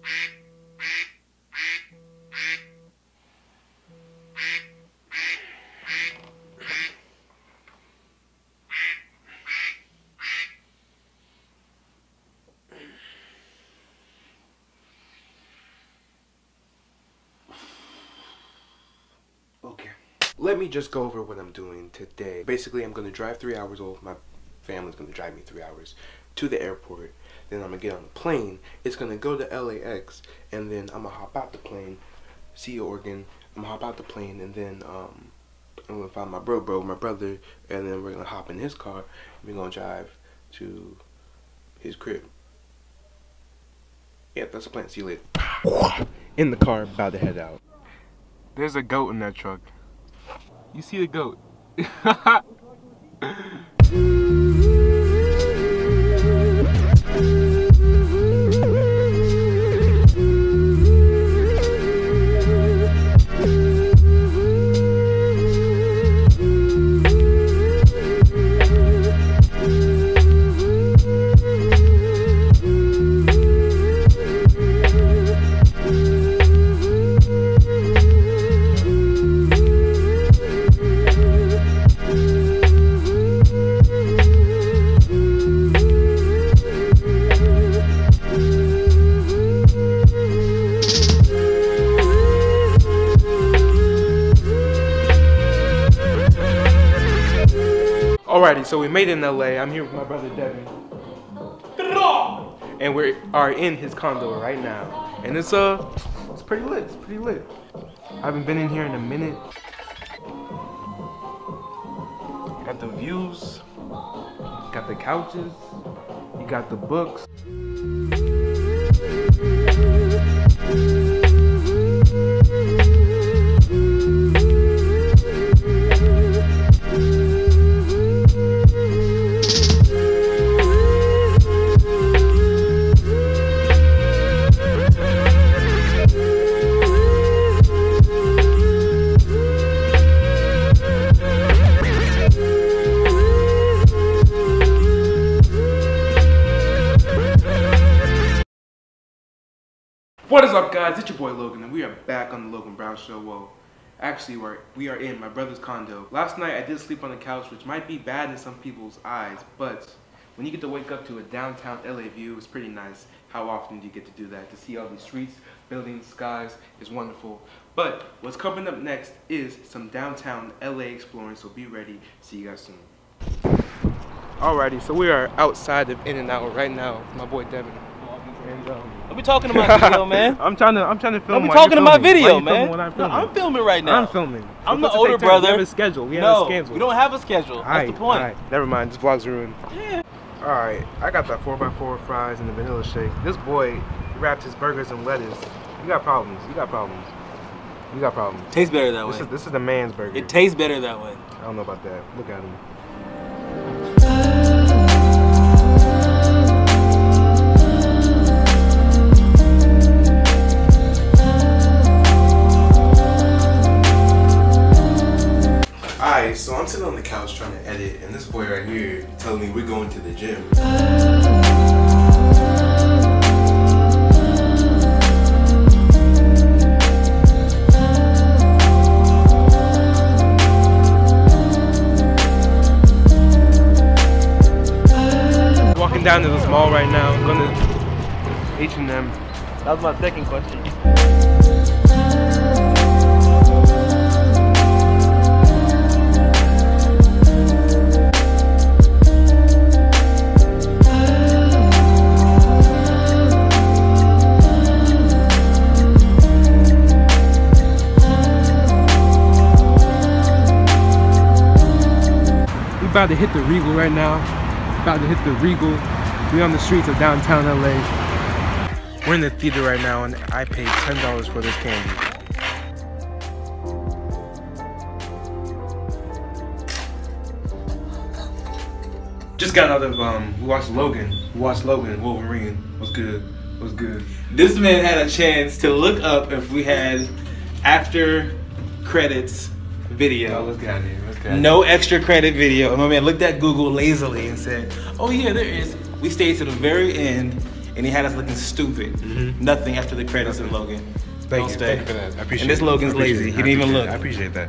Okay. Let me just go over what I'm doing today. Basically, I'm going to drive 3 hours, or my family's going to drive me 3 hours to the airport. Then I'm going to get on the plane. It's going to go to LAX, and then I'm going to hop out the plane, see Oregon. I'm going to hop out the plane, and then I'm going to find my brother, and then we're going to hop in his car, and we're going to drive to his crib. Yep, that's the plan. See you later. In the car, about to head out. There's a goat in that truck. You see the goat? Alrighty, so we made it in LA. I'm here with my brother Devin. And we are in his condo right now. And it's pretty lit, it's pretty lit. I haven't been in here in a minute. Got the views, got the couches, you got the books. What is up, guys? It's your boy Logan, and we are back on the Logan Brown Show. Well, actually, we are in my brother's condo. Last night, I did sleep on the couch, which might be bad in some people's eyes, but when you get to wake up to a downtown LA view, it's pretty nice. How often do you get to do that? To see all these streets, buildings, skies is wonderful. But what's coming up next is some downtown LA exploring, so be ready. See you guys soon. Alrighty, so we are outside of In-N-Out right now with my boy Devin. And, don't be talking to my video, man. I'm trying to film. Don't be talking to my video, man. When I'm filming? No, I'm filming right now. I'm filming. I'm the older brother. We have a schedule. We don't have a schedule. That's the point. Alright, never mind. This vlog's ruined. Yeah. Alright, I got that 4x4 fries and the vanilla shake. This boy wrapped his burgers in lettuce. You got problems. You got problems. You got problems. Tastes better that way. This is the man's burger. It tastes better that way. I don't know about that. Look at him. Alright, so I'm sitting on the couch trying to edit, and this boy right here telling me we're going to the gym. Walking down to this mall right now. I'm going to H&M. That was my second question. About to hit the Regal right now. About to hit the Regal. We're on the streets of downtown LA. We're in the theater right now, and I paid $10 for this candy. Just got out of we watched Logan. Wolverine. What's good? What's good? This man had a chance to look up if we had after credits video. Oh, let's get out of here. Let's get out of here. No extra credit video. And my man looked at Google lazily and said, oh yeah, there is. We stayed to the very end and he had us looking stupid. Nothing after the credits in Logan. Thank you for that. I appreciate it. And this Logan's lazy. He didn't even look. I appreciate that.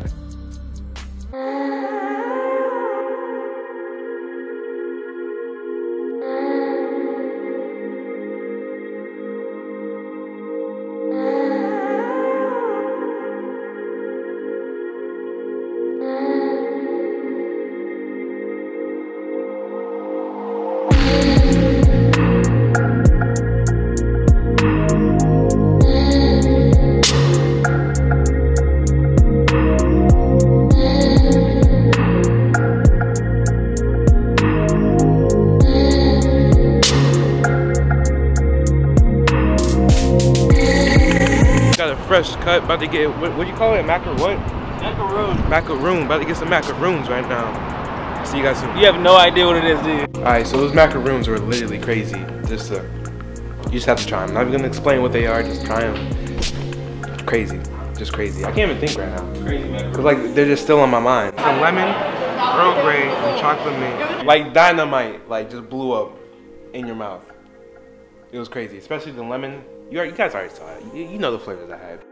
Fresh cut, about to get, what do you call it? Macaroon. About to get some macaroons right now. See you guys soon. You have no idea what it is, do you? Alright, so those macaroons are literally crazy. You just have to try them. I'm not even gonna explain what they are, just try them. Crazy, just crazy. I can't even think right now. Crazy macaroons. Cause like, they're just still on my mind. Some lemon, Earl Grey, and chocolate mint. Like dynamite, like just blew up in your mouth. It was crazy, especially the lemon. You guys already saw it. You know the flavors I had.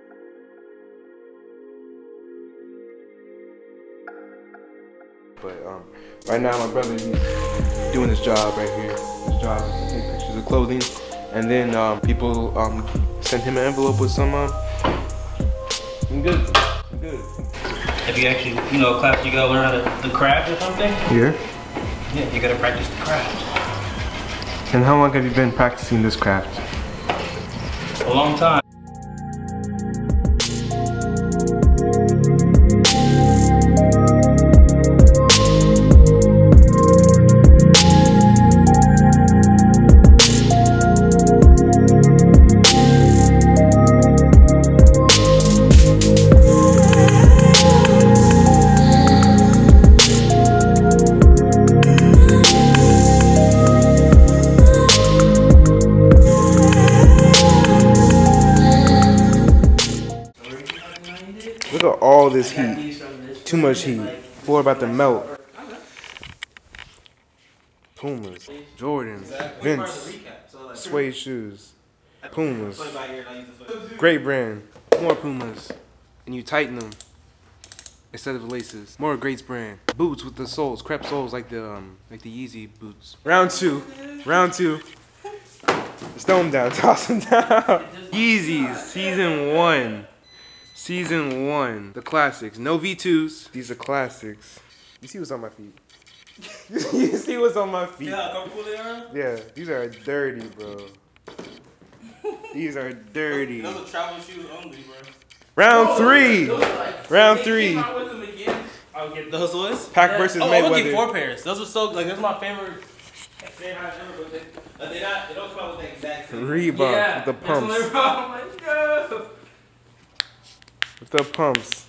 But right now my brother, he's doing his job right here. His job is to take pictures of clothing, and then people send him an envelope with some. I'm good. Have you actually, class you gotta learn how to the craft or something? Here. Yeah, you gotta practice the craft. And how long have you been practicing this craft? A long time. Look at all this heat. Too much heat. Floor about to melt. Pumas, Jordan, Vince, suede shoes, Pumas. Great brand. More Pumas. And you tighten them instead of laces. More Greats brand. Boots with the soles, crepe soles like the Yeezy boots. Round two. Just throw them down, toss them down. Yeezys, Season 1, the classics. No V2s. These are classics. You see what's on my feet? You see what's on my feet? Yeah, how comfortable they are? Yeah, these are dirty, bro. These are dirty. Those are travel shoes only, bro. Round 3. Round 3. I'll get those ones. Pac versus Mayweather. I'm gonna get 4 pairs. Those are so, those are my favorite. They don't smell the exact same. Reebok with the pumps. With the pumps.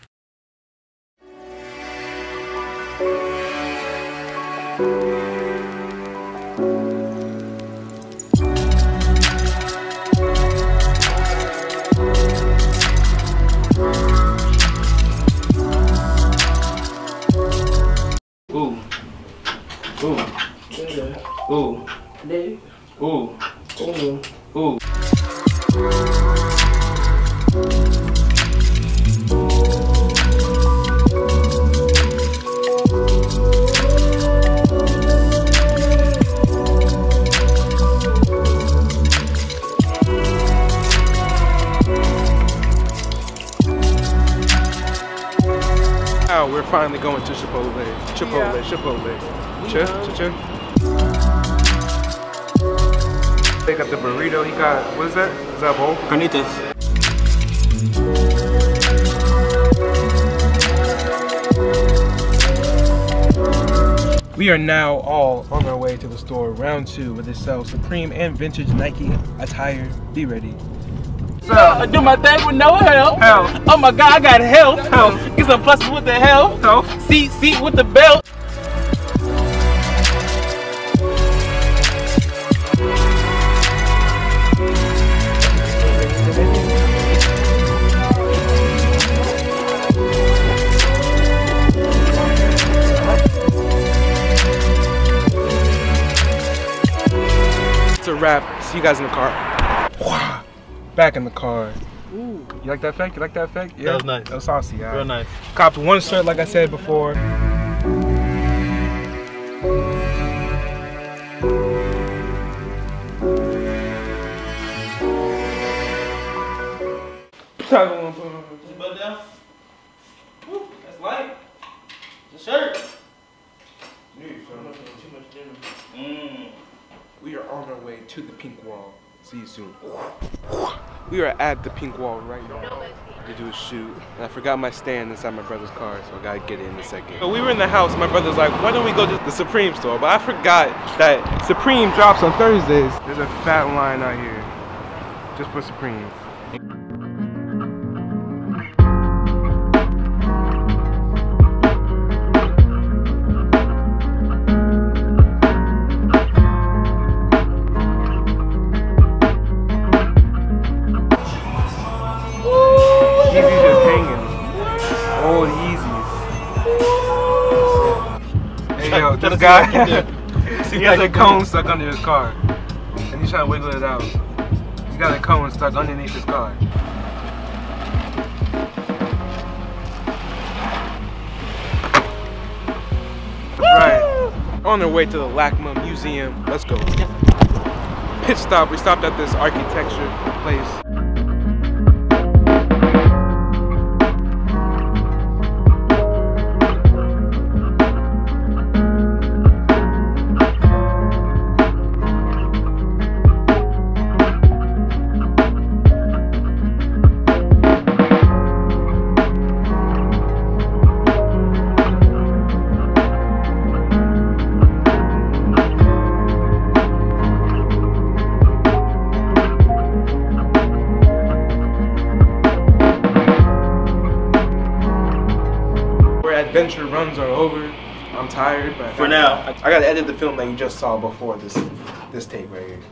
Ooh. Now we're finally going to Chipotle. Chipotle. They got the burrito. He got, what is that? Is that a bowl? Carnitas. We are now all on our way to the store, round 2, where they sell Supreme and vintage Nike attire. Be ready. I do my thing with no help. Oh my God, I got help. Get some pluses with the help. Seat with the belt. wrap. See you guys in the car. Back in the car. Ooh. You like that effect? You like that effect? Yeah. That was nice. That was saucy, yeah. Real nice. Copped one shirt, like I said before. Put your butt down. Woo, that's light. It's a shirt. We are on our way to the pink wall. See you soon. We are at the pink wall right now to do a shoot. And I forgot my stand inside my brother's car, so I gotta get it in a second. So we were in the house. My brother's like, why don't we go to the Supreme store? But I forgot that Supreme drops on Thursdays. There's a fat line out here just for Supreme. This guy, he got a cone stuck under his car, and he's trying to wiggle it out. He got a cone stuck underneath his car. Right, on our way to the LACMA Museum. Let's go. Pit stop. We stopped at this architecture place. Adventure runs are over. I'm tired, but for now, I gotta edit the film that you just saw before this tape right here.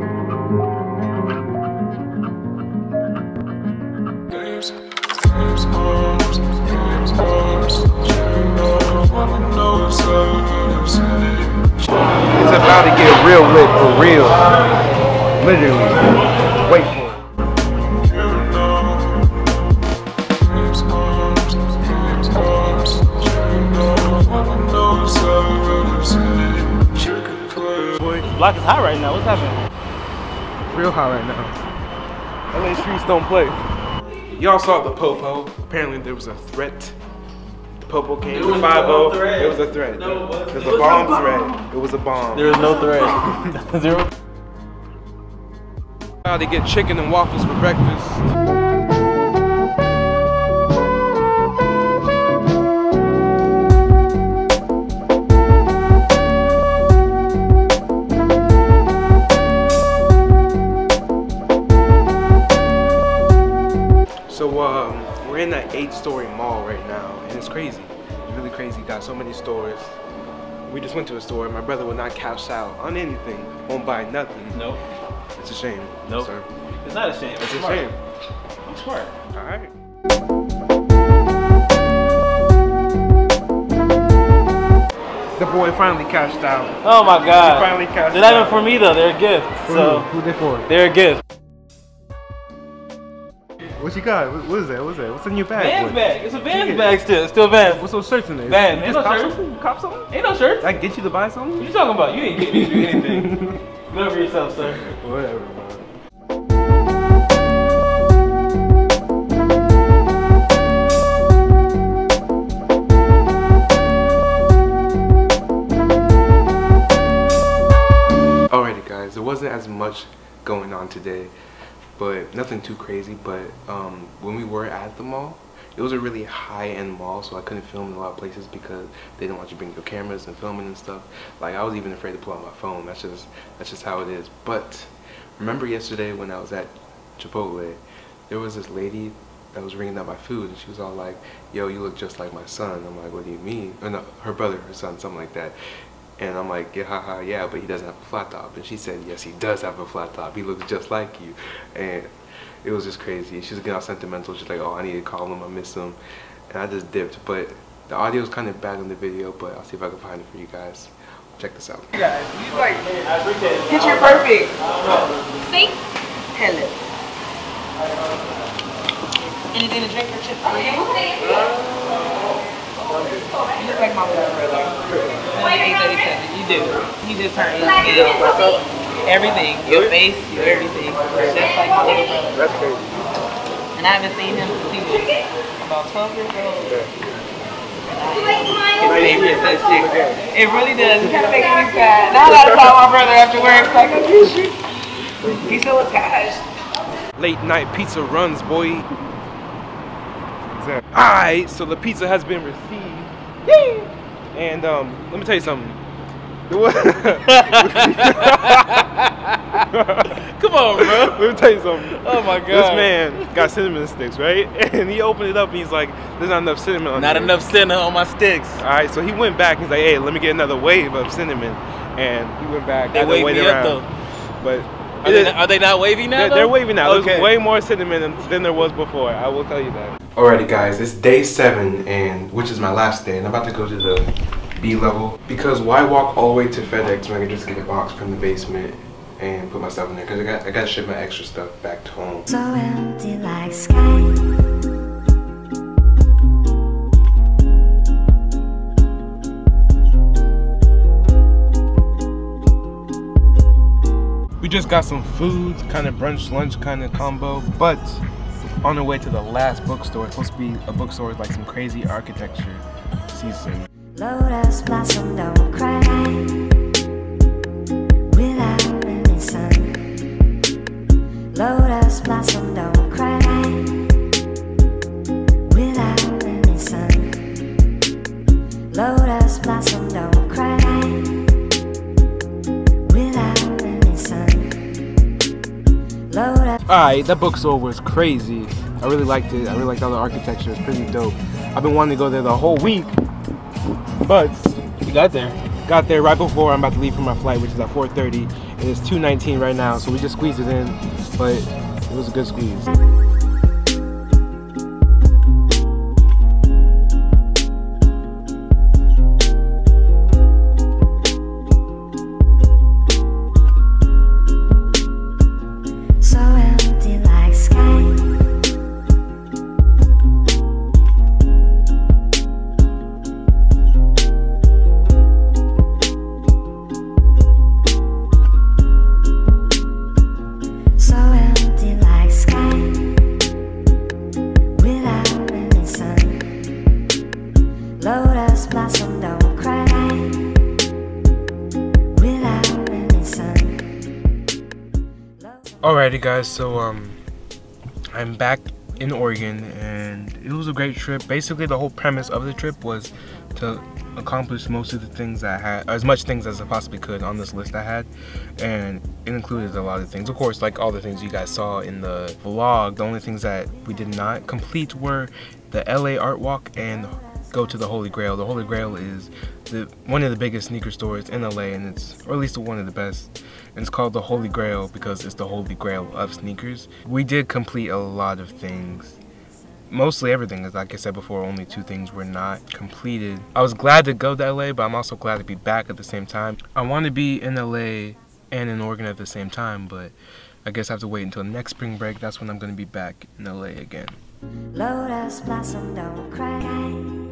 It's about to get real lit for real. Literally. Wait for it. Block is hot right now. What's happening? Real hot right now. LA streets don't play. Y'all saw the Popo. Apparently there was a threat. The Popo came to 5-0. It was a threat. No, it was a bomb threat. It was a bomb. There was no threat. Zero. They get chicken and waffles for breakfast. We're in that 8-story mall right now, and it's crazy. It's really crazy. Got so many stores. We just went to a store. My brother would not cash out on anything. Won't buy nothing. Nope. It's a shame. Nope. Sir. It's not a shame. It's a shame. I'm smart. All right. The boy finally cashed out. Oh my God. He finally cashed out. They're not even for me though. They're a gift. So who they for? They're a gift. What you got? What is that? What's that? What's in your bag? Vans bag. It's a Vans bag still. It's still Vans. What's those shirts in there? Vans. You Ain't just no cop shirts. something? You cop something? Ain't no shirts. I can get you to buy something? What you talking about? You ain't getting me to do anything. Go over yourself, sir. Whatever, man. Alrighty guys, there wasn't as much going on today, but nothing too crazy. But when we were at the mall, it was a really high-end mall, so I couldn't film in a lot of places because they didn't want you to bring your cameras and filming and stuff. Like, I was even afraid to pull out my phone. That's just how it is. But remember yesterday when I was at Chipotle, there was this lady that was ringing up my food, and she was all like, "Yo, you look just like my son." I'm like, "What do you mean?" Or no, her brother, her son, something like that. And I'm like, "Yeah, haha, yeah, but he doesn't have a flat top." And she said, "Yes, he does have a flat top. He looks just like you." And it was just crazy. She was getting all sentimental. She's like, "Oh, I need to call him. I miss him." And I just dipped. But the audio is kind of bad in the video, but I'll see if I can find it for you guys. Check this out. You guys, you like picture perfect. See? Hello. Anything to drink or chips for you? You look like my little brother. Only 837. You do. You just turned 18. Everything. Your face, your everything. Just like my little brother. That's crazy. And I haven't seen him since he was about 12 years old. It really does. It kind of makes me sad. Now I gotta call my brother after work. Like, I miss you. He's so attached. Late night pizza runs, boy. Alright, so the pizza has been received. Yay! And let me tell you something. Come on, bro. Let me tell you something. Oh my god. This man got cinnamon sticks, right? And he opened it up and he's like, there's not enough cinnamon on Not here. enough cinnamon on my sticks. Alright, so he went back. He's like, hey, let me get another wave of cinnamon. And he went back. They waved me up though. But Are they not wavy now? they're wavy now. Okay. There's way more cinnamon than there was before. I will tell you that. Alrighty, guys, it's day 7, and which is my last day, and I'm about to go to the B level because why walk all the way to FedEx when I can just get a box from the basement and put my stuff in there? Because I got to ship my extra stuff back to home. So empty like sky. We just got some food, kind of brunch, lunch kind of combo, but on the way to the last bookstore. It's supposed to be a bookstore with like some crazy architecture. See you soon. Lotus blossom don't cry without any sun. Lotus blossom don't cry without any sun. Lotus blossom don't cry without any sun. Lotus. Alright, that bookstore was crazy. I really liked it. I really liked all the architecture. It's pretty dope. I've been wanting to go there the whole week, but You got there. got there right before I'm about to leave for my flight, which is at 4:30. It is 2:19 right now, so we just squeezed it in, but it was a good squeeze. So empty like sky. So empty like sky without any sun. Lotus blossom don't cry without any sun. Alrighty guys, so I'm back in Oregon and it was a great trip. Basically the whole premise of the trip was to accomplish most of the things I had, as much things as I possibly could on this list I had, and it included a lot of things. Of course, like all the things you guys saw in the vlog, the only things that we did not complete were the LA Art Walk and go to the Holy Grail. The Holy Grail is one of the biggest sneaker stores in LA, and or at least one of the best. And it's called the Holy Grail because it's the Holy Grail of sneakers. We did complete a lot of things. Mostly everything, as like I said before, only 2 things were not completed. I was glad to go to LA, but I'm also glad to be back at the same time. I want to be in LA and in Oregon at the same time, but I guess I have to wait until next spring break. That's when I'm going to be back in LA again. Lotus blossom don't cry